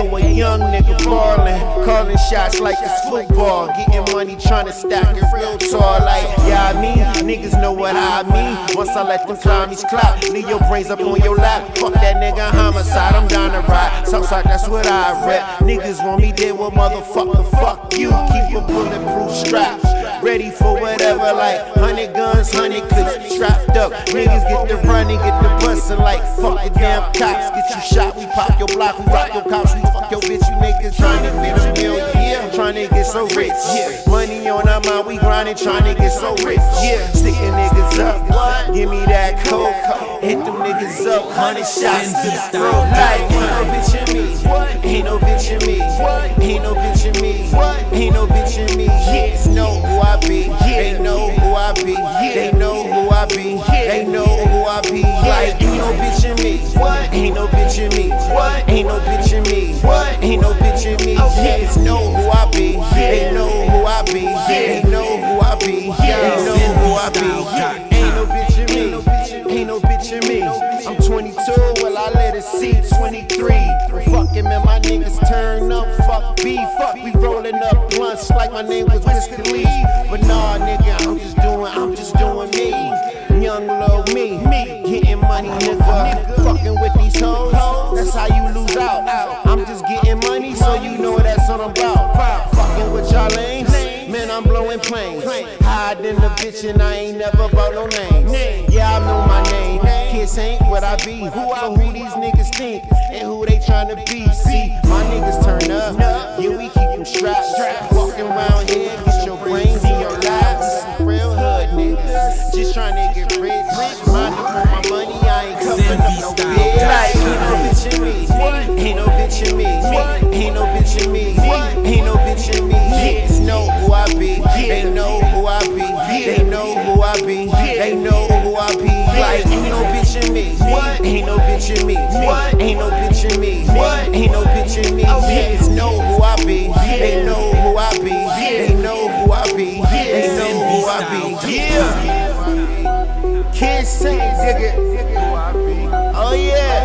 Ayo, a young nigga ballin', calling shots like it's football, getting money, trying to stack it real tall. Like, yeah, I mean, niggas know what I mean. Once I let them clownies clap, leave your brains up on your lap. Fuck that nigga homicide, I'm down to ride. Southside, that's what I rep. Niggas want me dead, well, motherfucker, fuck you. Keep a bulletproof strap, ready for whatever, like 100 guns, 100 clips, strapped up. Niggas get the running, get the bustin' like fuck the damn cops. Get you shot, we pop your block, we rock your cops, we fuck your bitch. You niggas trying to get a million, yeah, trying to get so rich, yeah. Money on our mind, we grinding, trying to get so rich, yeah. Sticking niggas up, give me that coke, hit them niggas up, 100 shots to the throat. Like, ain't no bitch in me, ain't no bitch in me, ain't no bitch in me, ain't no bitch in me. Niggas know who I be, they know who I be, they know who I be, they know who I be. Like, ain't no bitch in me, ain't no bitch in me, ain't no bitch in me, ain't no bitch in me. Niggas know who I be, they know who I be, they know who I be, they know who I be. Ain't no bitch in me, ain't no bitch in me. I'm 22, well I let it see 23. Fucking man, my niggas turn up, fuck beef. We rolling up blunts like my name was Wiz Khalifa. But nah, nigga, I'm just doing me. Young low me, getting money, nigga. Fucking with these hoes, that's how you lose out. I'm just getting money, so you know that's what I'm about. Fucking with y'all lanes, man, I'm blowing planes. Hiding the bitch and I ain't never bought no names. Yeah, I know my name. Kids ain't what I be. So who these niggas think and who they tryna be? See, my niggas turn up. Yeah, we keep them strapped. Walking around here, get your brains in your laps. Some real hood niggas just tryna get rich. Mind up on my money, I ain't coming up no bitch. Like, ain't no bitch in me, ain't no bitch in me, ain't no bitch in me, ain't no bitch in me. Niggas know who I be, they know who I be, they know who I be, they know who I be. Like, ain't no bitch in me, ain't no bitch in me, ain't no bitch in me, ain't no bitch in me. Niggas know who I be, they know who I be, they know who I be, they know who I be. Yeah, kids say, nigga, oh yeah,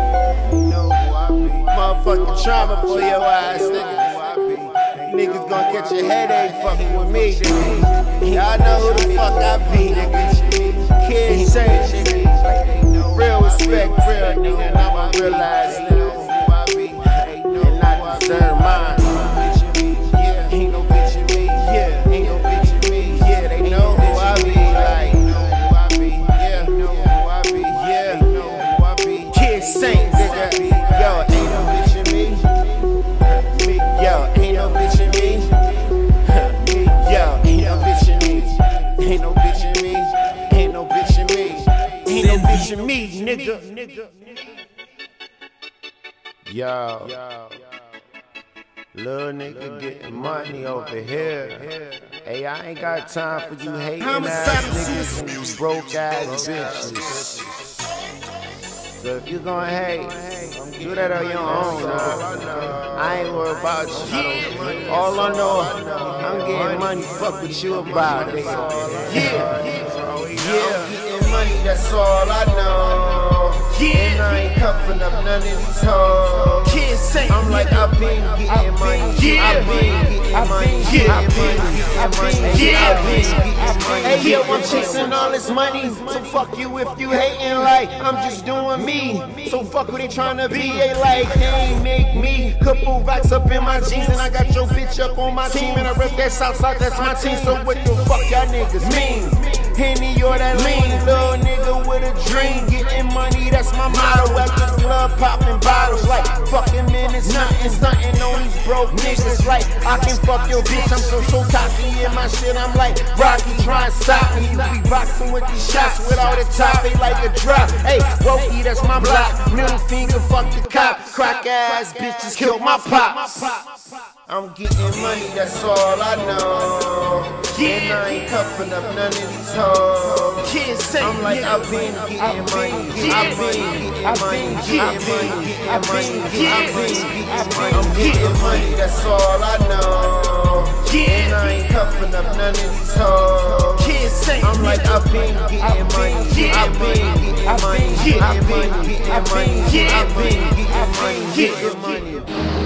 motherfucking trauma for your ass, nigga. Niggas gon' catch a headache fucking with me, nigga. Y'all know who the fuck I be, nigga. Kids say, nigga, real respect, real nigga, and I'ma realize, nigga, who I be, and I deserve mine. Ain't no bitch in me, yeah, ain't no bitch in me, yeah, they know who I be, like, know who I be, yeah, know who I be, yeah, know who I be. Kids say, nigga, yo, ain't no bitch in me, yo, ain't no bitch in me, yo, ain't no bitch in me, ain't no bitch in me, ain't no bitch in me, ain't no bitch in me, nigga. Yo, little nigga getting money over here. Hey, I ain't got time for you hating ass niggas and you broke ass bitches. So if you gon' hate, do that on your own, I ain't worried about you. All I know, I'm getting money, fuck what you about it. Yeah, getting money, that's all I know. And I ain't cuffing up none of these hoes. I'm like, I've been getting money, I've been getting money, Hey yo, I'm chasing all this money, so fuck you if you hating, like, I'm just doing me. So fuck what they tryna be, they like, they ain't make me. Couple racks up in my jeans, and I got your bitch up on my team, and I rep that Southside, that's my team. So what the fuck y'all niggas mean? Henny or that lean, little nigga with a dream, getting money, that's my motto. At the club, popping bottles, like, fucking man, it's nothing, stunting on these broke niggas. Like, I can fuck your bitch, I'm so cocky in my shit, I'm like, Rocky, try and stop me. You be boxing with these shots without a top, they like a drop. Hey, Wokey, that's my block, middle finger, fuck the cop. Crack ass bitches kill my pops. I'm getting money, that's all I know. And I ain't cuffing up none of these hoes. I'm like, I've been getting money, I've been getting money, I'm getting money, that's all I know. And I ain't cuffing up none of these hoes. I'm like, I've been getting money, I've been getting money, I've been getting money, I've been getting money, getting money.